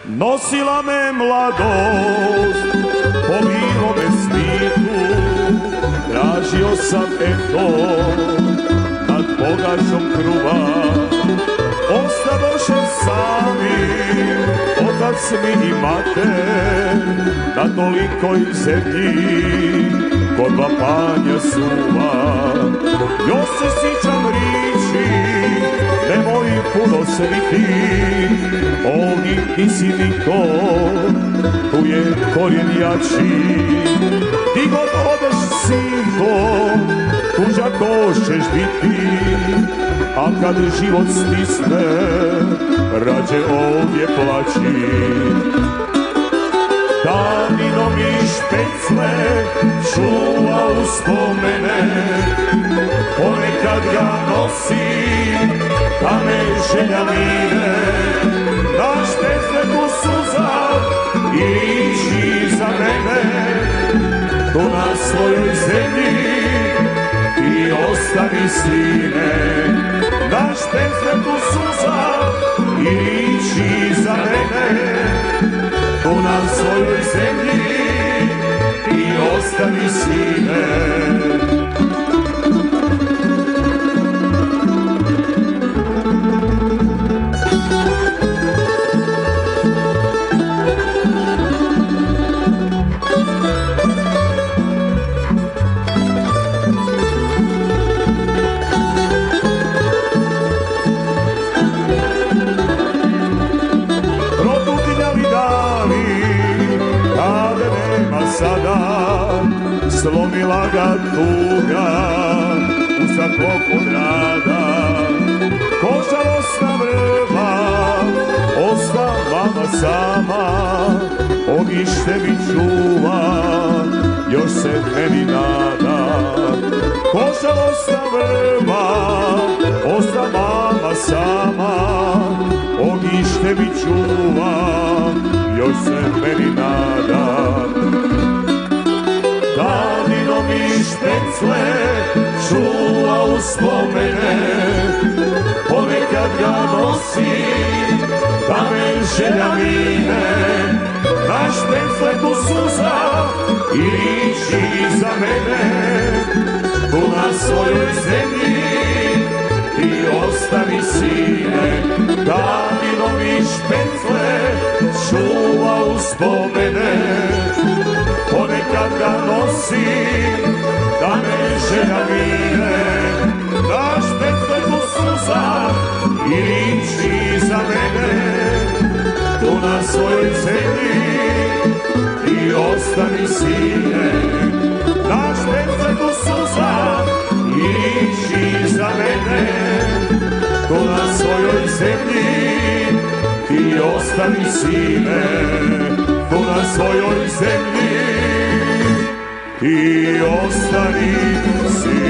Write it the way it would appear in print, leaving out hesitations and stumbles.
Nosila me mladost po milome svitu, tražio sam eto nad pogačom kruva. Ostadoše sami otac mi i mater na tolikoj zemlji kod vapanja suva. Još se sjećam riči, nemoj puno sviti, ovdje nisi niko, tu je korijen jači. Ti god odeš sinko, tuđako ćeš biti, a kad život stisne, rađe ovdje plaći. Danino mi špecle čuva uspomene, ponekad ga nosim, pa me želja mine. Na špecleku suza i riči za mene, tu na svojoj zemlji i ostani sine. Na špecleku suza i riči za mene, tu na svojoj zemlji i ostani sine. Sada slomila ga tuga u svakog od rada. Ko žalostna vrba osta mama sama, ognjište mi čuva, još se meni nada. Ko žalostna vrba osta mama sama, ognjište mi čuva, još se meni nada. Danino mi špecle čuva uspomene, ponekad ga nosim, da me želja mine. Na špecleku suza i riči za mene, tu na svojoj zemlji ti ostani sine. Danino mi špecle čuva uspomene, ponekad ga nosim, da me želja mine. Na špecleku suza i riči za mene, tu na svojoj zemlji i ostani sine. Na špecleku suza i riči za mene, tu na svojoj zemlji i ostani sine. Tu na svojoj zemlji i ostani sine.